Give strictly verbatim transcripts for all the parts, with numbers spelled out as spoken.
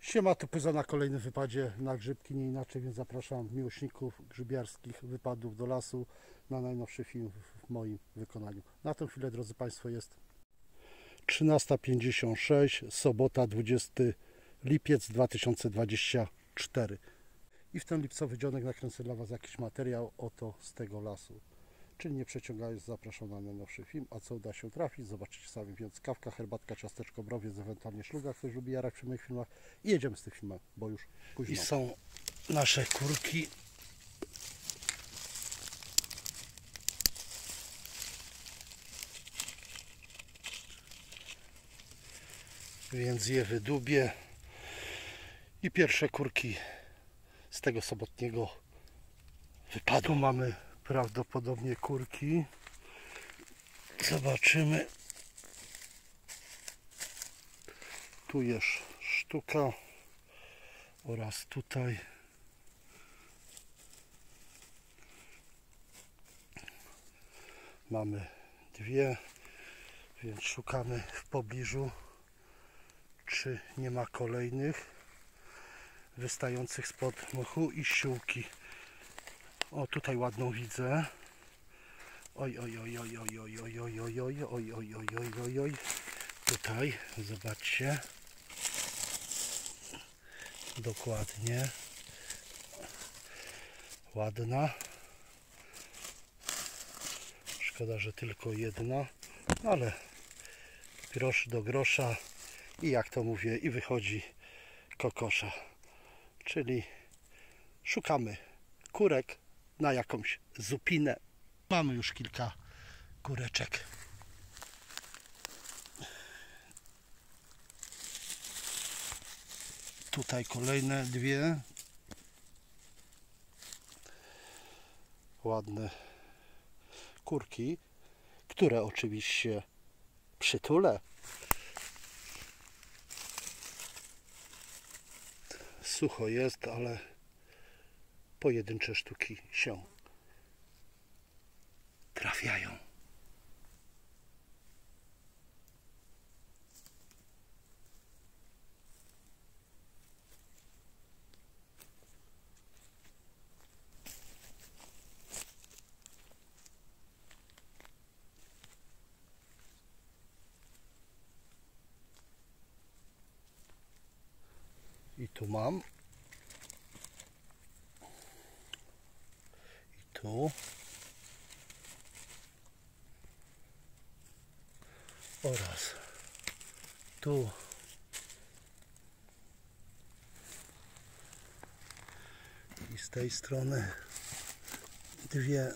Siema, tu Pyza na kolejnym wypadzie na grzybki, nie inaczej, więc zapraszam miłośników grzybiarskich wypadów do lasu na najnowszy film w moim wykonaniu. Na tę chwilę, drodzy Państwo, jest trzynasta pięćdziesiąt sześć, sobota, dwudziesty lipiec dwa tysiące dwudziesty czwarty. I w ten lipcowy dzionek nakręcę dla Was jakiś materiał oto z tego lasu. Czyli nie przeciągając, zapraszam na najnowszy film, a co uda się trafić, zobaczycie sami, więc kawka, herbatka, ciasteczko, browiec, ewentualnie szluga, ktoś lubi jarać przy moich filmach i jedziemy z tych filmów, bo już późno. I są nasze kurki. Więc je wydubię i pierwsze kurki z tego sobotniego wypadu. Mamy prawdopodobnie kurki. Zobaczymy. Tu jest sztuka oraz tutaj. Mamy dwie, więc szukamy w pobliżu, czy nie ma kolejnych wystających spod mochu i ściółki. O, tutaj ładną widzę. Oj, oj, oj, oj, oj, oj, oj, oj, oj, oj, oj, oj, oj, oj, oj, oj. Tutaj, zobaczcie. Dokładnie. Ładna. Szkoda, że tylko jedna, ale grosz do grosza i jak to mówię, i wychodzi kokosza. Czyli szukamy kurek na jakąś zupinę. Mamy już kilka kureczek. Tutaj kolejne dwie. Ładne kurki, które oczywiście przytulę. Sucho jest, ale pojedyncze sztuki się trafiają. I tu mam. I tu. Oraz tu. I z tej strony dwie.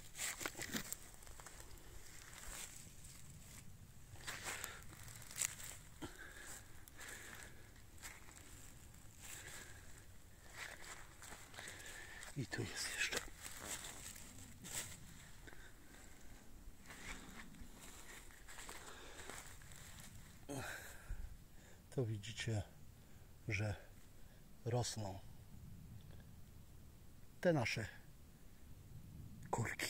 I tu jest jeszcze. To widzicie, że rosną te nasze kurki.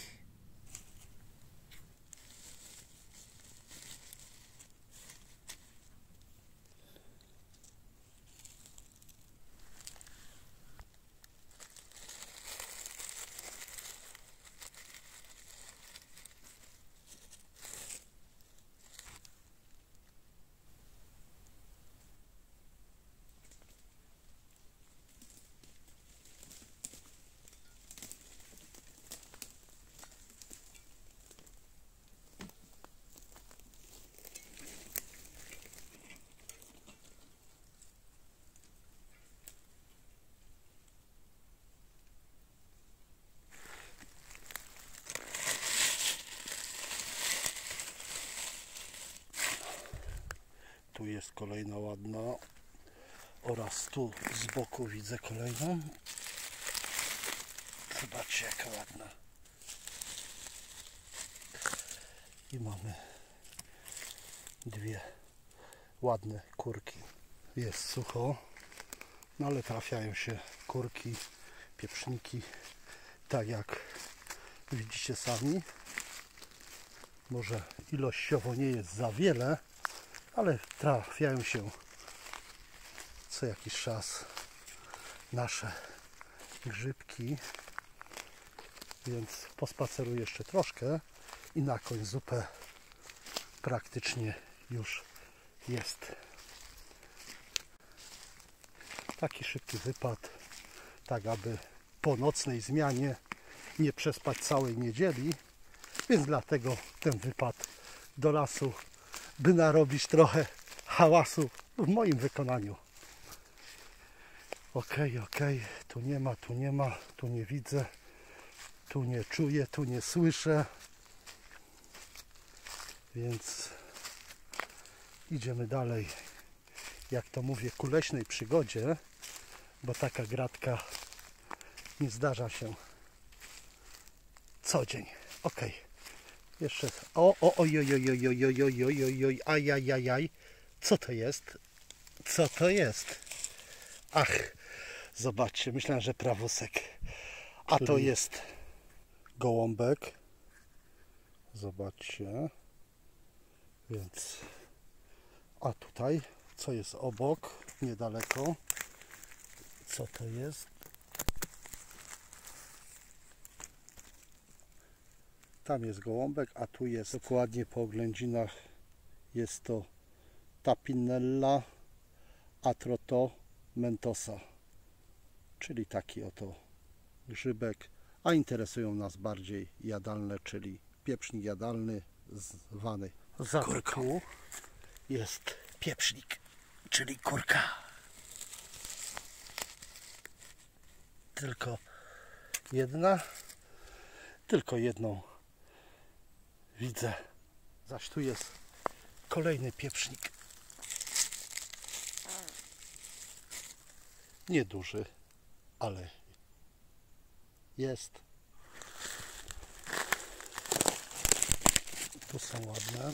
Tu jest kolejna ładna oraz tu z boku widzę kolejną. Zobaczcie, jaka ładna. I mamy dwie ładne kurki. Jest sucho, no ale trafiają się kurki, pieprzniki, tak jak widzicie sami. Może ilościowo nie jest za wiele, ale trafiają się co jakiś czas nasze grzybki, więc pospaceruję jeszcze troszkę i na końcu zupę praktycznie już jest. Taki szybki wypad, tak aby po nocnej zmianie nie przespać całej niedzieli, więc dlatego ten wypad do lasu, by narobić trochę hałasu w moim wykonaniu. Ok, ok, tu nie ma, tu nie ma, tu nie widzę, tu nie czuję, tu nie słyszę, więc idziemy dalej, jak to mówię, ku leśnej przygodzie, bo taka gratka nie zdarza się co dzień. Ok, jeszcze, o, o, oj, oj, oj, oj, oj, oj, oj, oj, oj, oj, aj, aj, aj, aj, co to jest? Co to jest? Ach, zobaczcie, myślałem, że prawosek, a to jest gołąbek, zobaczcie, więc, a tutaj, co jest obok, niedaleko, co to jest? Tam jest gołąbek, a tu jest dokładnie po oględzinach, jest to Tapinella atrotomentosa, czyli taki oto grzybek, a interesują nas bardziej jadalne, czyli pieprznik jadalny zwany kurką. Jest pieprznik, czyli kurka. Tylko jedna, tylko jedną widzę. Zaś tu jest kolejny pieprznik. Nieduży, ale jest. Tu są ładne.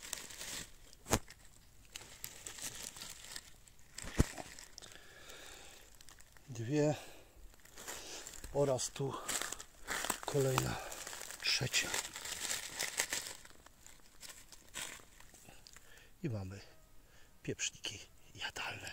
Dwie oraz tu kolejna trzecia. I mamy pieprzniki jadalne.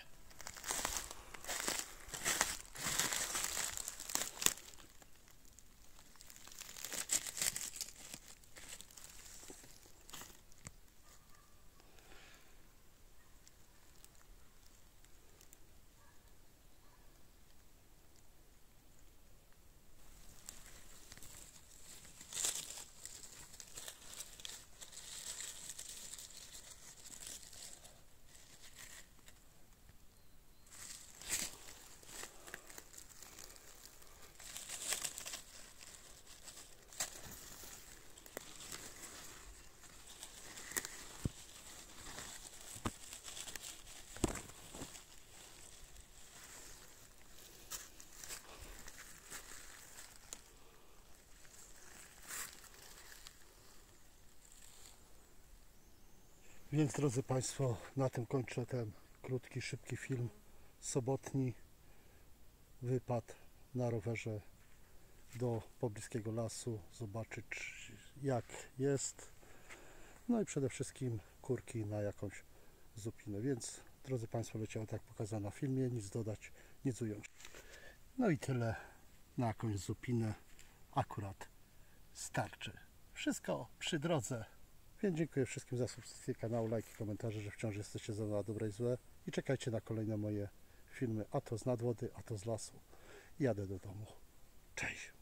Więc drodzy Państwo, na tym kończę ten krótki, szybki film. Sobotni wypad na rowerze do pobliskiego lasu, zobaczyć jak jest. No i przede wszystkim kurki na jakąś zupinę. Więc drodzy Państwo, leciało tak pokazane na filmie, nic dodać, nic ująć. No i tyle na jakąś zupinę akurat starczy. Wszystko przy drodze. Więc dziękuję wszystkim za subskrypcję kanału, lajki, komentarze, że wciąż jesteście za dobre i złe. I czekajcie na kolejne moje filmy, a to z nadwody, a to z lasu. Jadę do domu. Cześć!